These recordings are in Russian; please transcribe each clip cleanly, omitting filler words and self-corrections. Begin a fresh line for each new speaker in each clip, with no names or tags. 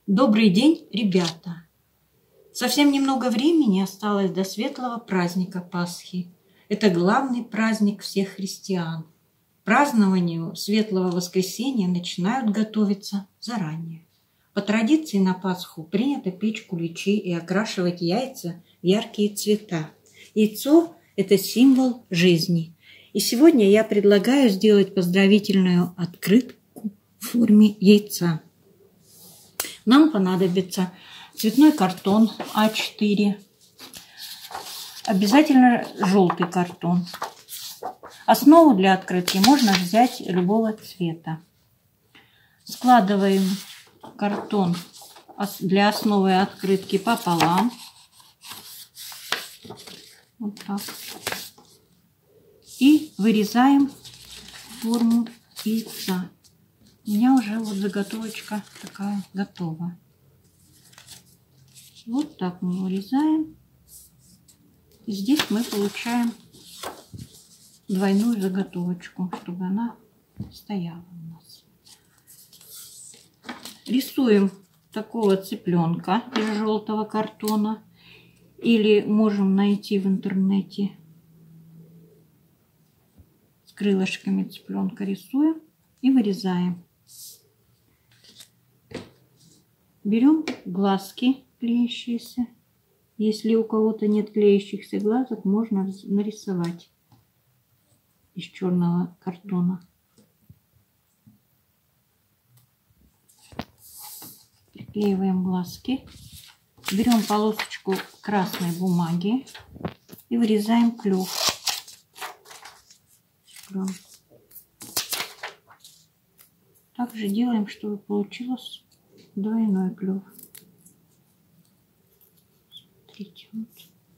Добрый день, ребята! Совсем немного времени осталось до светлого праздника Пасхи. Это главный праздник всех христиан. К празднованию Светлого Воскресения начинают готовиться заранее. По традиции на Пасху принято печь куличи и окрашивать яйца в яркие цвета. Яйцо – это символ жизни. И сегодня я предлагаю сделать поздравительную открытку в форме яйца. Нам понадобится цветной картон А4, обязательно желтый картон. Основу для открытки можно взять любого цвета. Складываем картон для основы открытки пополам. Вот так. И вырезаем форму яйца. У меня уже вот заготовочка такая готова. Вот так мы вырезаем. И здесь мы получаем двойную заготовочку, чтобы она стояла у нас. Рисуем такого цыпленка из желтого картона. Или можем найти в интернете с крылышками цыпленка. Рисуем и вырезаем. Берем глазки клеящиеся. Если у кого-то нет клеящихся глазок, можно нарисовать из черного картона. Приклеиваем глазки. Берем полосочку красной бумаги и вырезаем клюв. Также делаем, чтобы получилось двойной клюв. Смотрите, вот.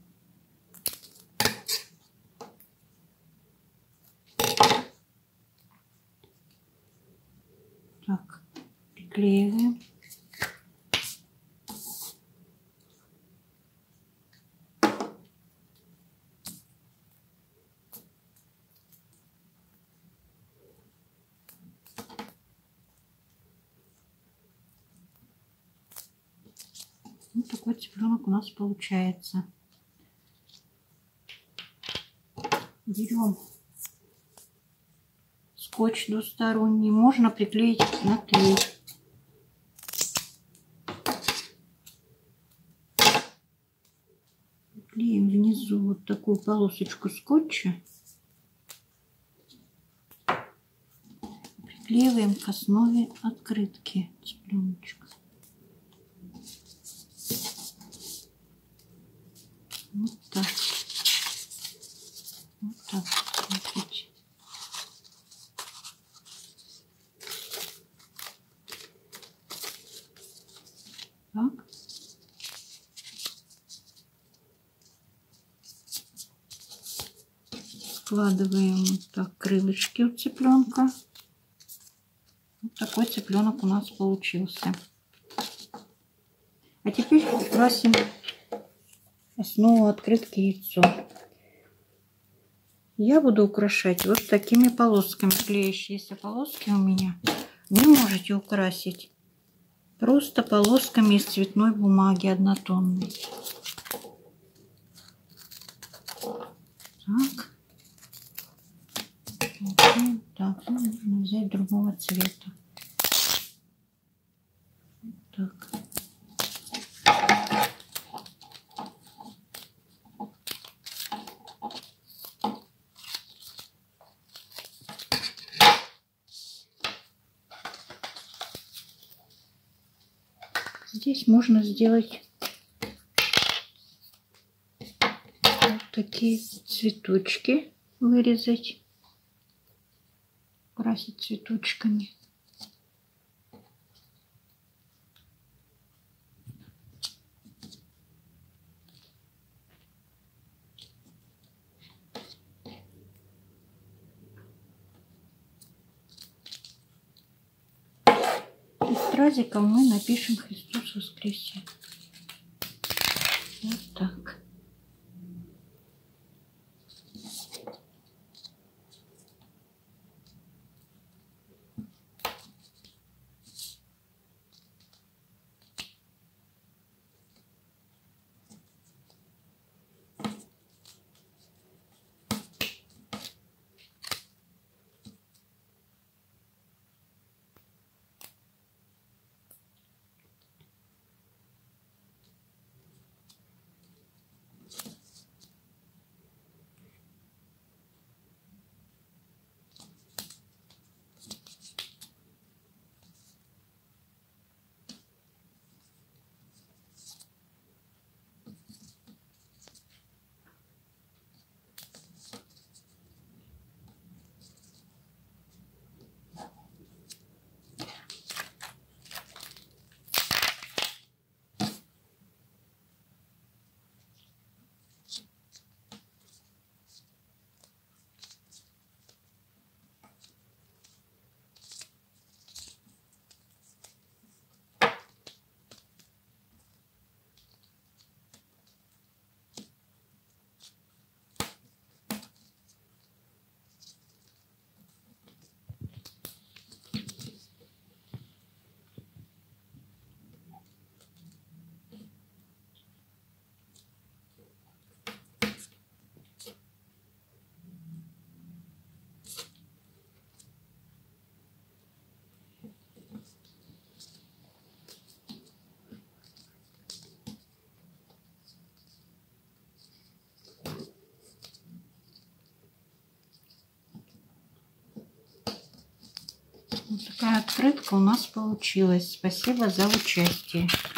Так, приклеиваем. Вот такой цыпленок у нас получается. Берем скотч двусторонний. Можно приклеить на клей. Приклеим внизу вот такую полосочку скотча. Приклеиваем к основе открытки цыпленочка. Вот так. Вот так. Смотрите. Так. Складываем вот так крылышки у цыпленка. Вот такой цыпленок у нас получился. А теперь красим основу открытки яйцо. Я буду украшать вот такими полосками. Клеящиеся полоски у меня. Вы можете украсить просто полосками из цветной бумаги однотонной. Так. Так, нужно взять другого цвета. Так. Здесь можно сделать вот такие цветочки, вырезать, красить цветочками. И стразиком мы напишем «Христос воскресе». Вот так. открытка у нас получилась. Спасибо за участие.